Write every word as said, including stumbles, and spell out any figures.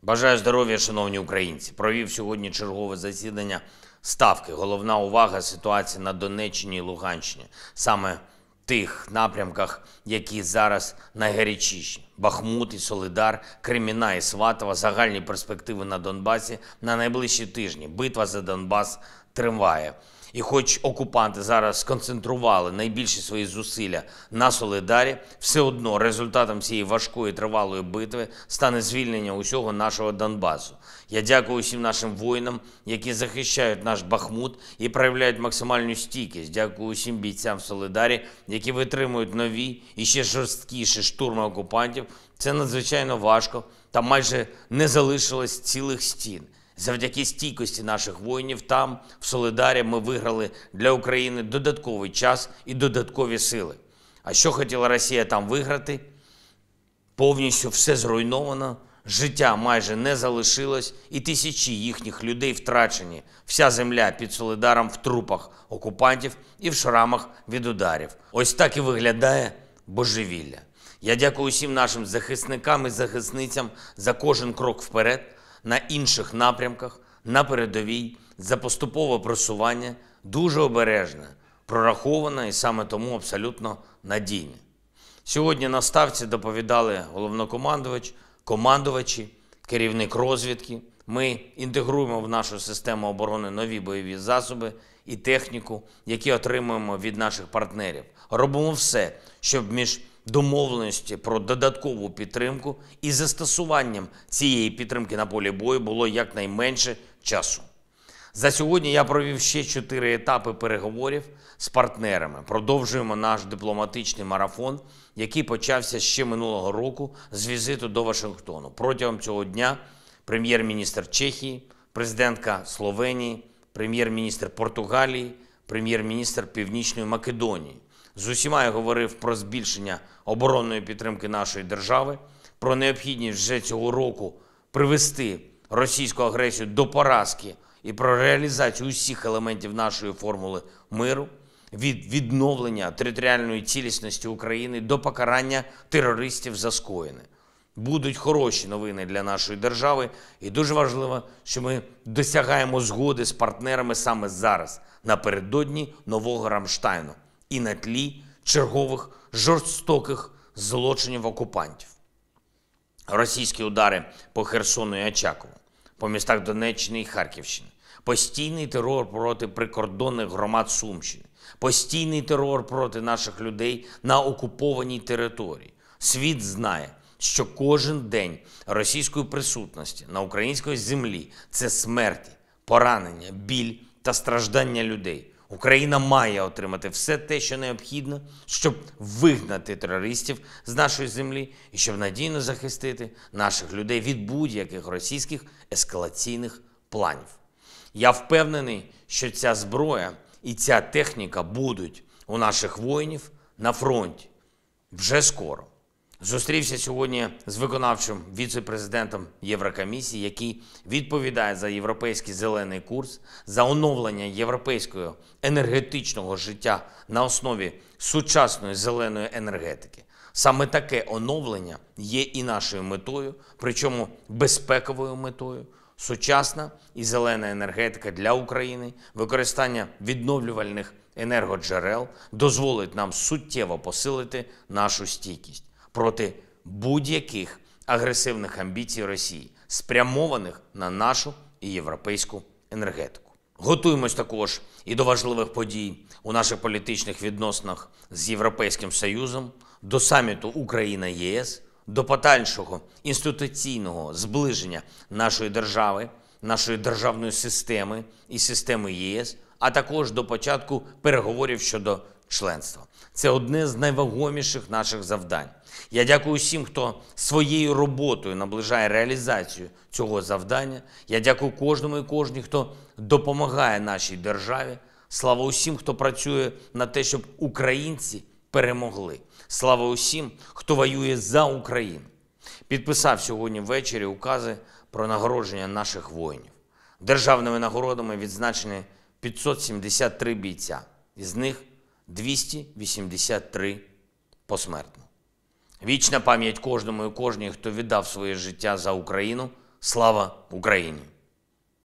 Бажаю здоров'я, шановні українці. Провів сьогодні чергове засідання Ставки. Головна увага – ситуації на Донеччині і Луганщині. Саме в тих напрямках, які зараз найгарячіші. Бахмут і Солидар, Креміна і Сватово, загальні перспективи на Донбасі на найближчі тижні. Битва за Донбас триває. І хоч окупанти зараз сконцентрували найбільші свої зусилля на Солидарі, все одно результатом цієї важкої тривалої битви стане звільнення усього нашого Донбасу. Я дякую усім нашим воїнам, які захищають наш Бахмут і проявляють максимальну стійкість. Дякую усім бійцям в Солидарі, які витримують нові і ще жорсткіші штурми окупантів. Це надзвичайно важко, там майже не залишилось цілих стін. Завдяки стійкості наших воїнів там, в Солидарі, ми виграли для України додатковий час і додаткові сили. А що хотіла Росія там виграти? Повністю все зруйновано, життя майже не залишилось, і тисячі їхніх людей втрачені. Вся земля під Солидаром в трупах окупантів і в шрамах від ударів. Ось так і виглядає божевілля. Я дякую усім нашим захисникам і захисницям за кожен крок вперед, на інших напрямках, на передовій, за поступове просування, дуже обережне, прораховане і саме тому абсолютно надійне. Сьогодні на Ставці доповідали головнокомандувач, командувачі, керівник розвідки. Ми інтегруємо в нашу систему оборони нові бойові засоби і техніку, які отримуємо від наших партнерів. Робимо все, щоб між домовленості про додаткову підтримку і застосуванням цієї підтримки на полі бою було якнайменше часу. За сьогодні я провів ще чотири етапи переговорів з партнерами. Продовжуємо наш дипломатичний марафон, який почався ще минулого року з візиту до Вашингтону. Протягом цього дня прем'єр-міністр Чехії, президентка Словенії, прем'єр-міністр Португалії, прем'єр-міністр Північної Македонії. З усіма я говорив про збільшення оборонної підтримки нашої держави, про необхідність вже цього року привести російську агресію до поразки і про реалізацію усіх елементів нашої формули миру, від відновлення територіальної цілісності України до покарання терористів за скоєне. Будуть хороші новини для нашої держави, і дуже важливо, що ми досягаємо згоди з партнерами саме зараз, напередодні нового Рамштайну і на тлі чергових жорстоких злочинів окупантів. Російські удари по Херсону і Очакову, по містах Донеччини і Харківщини, постійний терор проти прикордонних громад Сумщини, постійний терор проти наших людей на окупованій території. Світ знає, що кожен день російської присутності на українській землі – це смерті, поранення, біль та страждання людей. Україна має отримати все те, що необхідно, щоб вигнати терористів з нашої землі і щоб надійно захистити наших людей від будь-яких російських ескалаційних планів. Я впевнений, що ця зброя і ця техніка будуть у наших воїнів на фронті вже скоро. Зустрівся сьогодні з виконавчим віце-президентом Єврокомісії, який відповідає за європейський зелений курс, за оновлення європейського енергетичного життя на основі сучасної зеленої енергетики. Саме таке оновлення є і нашою метою, причому безпековою метою. Сучасна і зелена енергетика для України, використання відновлювальних енергоджерел дозволить нам суттєво посилити нашу стійкість проти будь-яких агресивних амбіцій Росії, спрямованих на нашу і європейську енергетику. Готуємось також і до важливих подій у наших політичних відносинах з Європейським Союзом, до саміту Україна-ЄС, до подальшого інституційного зближення нашої держави, нашої державної системи і системи ЄС, а також до початку переговорів щодо членства. Це одне з найвагоміших наших завдань. Я дякую всім, хто своєю роботою наближає реалізацію цього завдання. Я дякую кожному і кожній, хто допомагає нашій державі. Слава усім, хто працює на те, щоб українці перемогли. Слава усім, хто воює за Україну. Підписав сьогодні ввечері укази про нагородження наших воїнів. Державними нагородами відзначені п'ятсот сімдесят три бійця, із них двісті вісімдесят три посмертно. Вічна пам'ять кожному і кожній, хто віддав своє життя за Україну. Слава Україні!